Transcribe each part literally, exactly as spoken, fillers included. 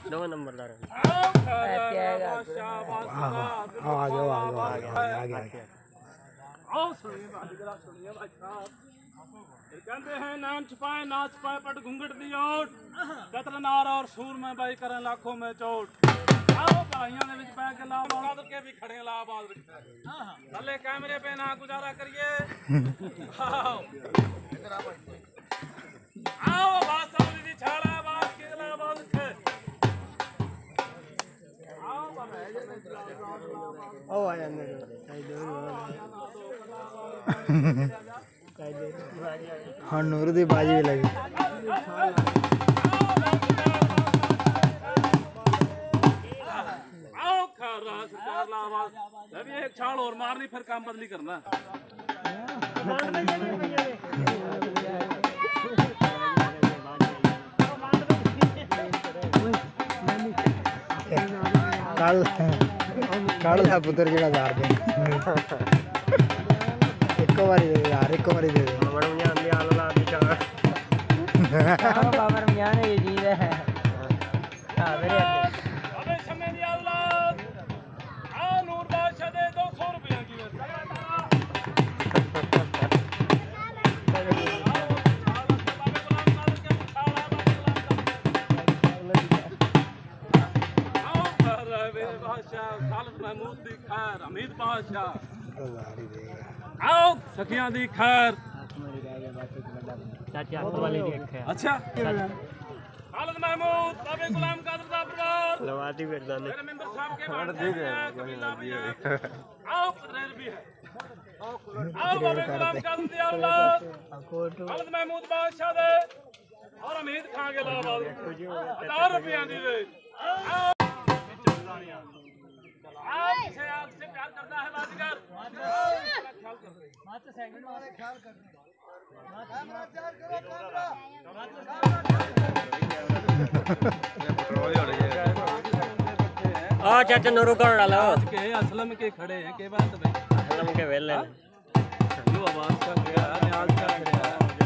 दो नंबरदार आ जाओ आ जाओ आ गया। आओ सुनिए बाजीगर सुनिए भाई साहब, कहते हैं नाम छुपाए ना छुपाए पट घूंघट दी ओट, कतर नार और सूर में भाई करें लाखों में चोट। आओ भाइयों ने विच पै के ला बादल के भी खड़े ला बादल थले कैमरे पे ना गुजारा करिए। आओ आओ बात सामने दी छाड़ा बात के ला बात के आओ ओ आ जाने हाँ नूर दी बाजी भी लगी। आओ खरा सरकार ला आवाज अभी एक छाल और मारनी फिर काम बदली करना। काल काल दा पुत्र जेड़ा जार दे एक बारी दे यार एक बारी दे बाबर मियां ने आला दी का हां बाबर मियां ने ये जी है हां मेरे अबे समय दी औलाद आ नूर बादशाह दे दो सौ रुपया की खालिद महमूद दी खैर हमीद बादशाह आओ सखियां दी खैर चाचा वाली दी खैर अच्छा खालिद महमूद बाबे गुलाम कादर दा परिवार लवाती फिरदा ने मेरे मेंबर साहब के बारे में कबीला भी है आओ रेल भी है आओ बाबे गुलाम कादर दी औलाद खालिद महमूद बादशाह दे और हमीद खान के लाबाद हजार रुपया दी दे आओ आपसे आपसे प्यार करता है बाजीगर ख्याल कर मात्र सेकंड वाले ख्याल कर कैमरा तैयार करो कैमरा आ चाचा नूरू कर डालो के असलम के खड़े हैं के बात भाई असलम के वेले जो आवाज का गया न्याज का गया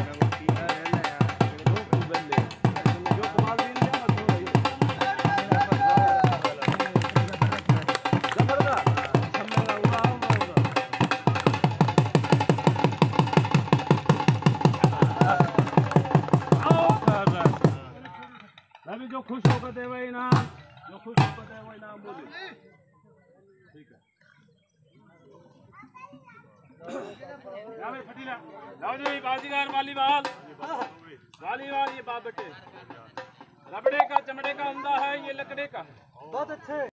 जो खुश होकर दे वही नाम जो खुश होकर दे वही नाम बोले ठीक है लाओ जी बाजीगर वालीबाल वालीबाल ये बाप बेटे रबड़े का चमड़े का अंधा है ये लकड़े का बहुत अच्छे।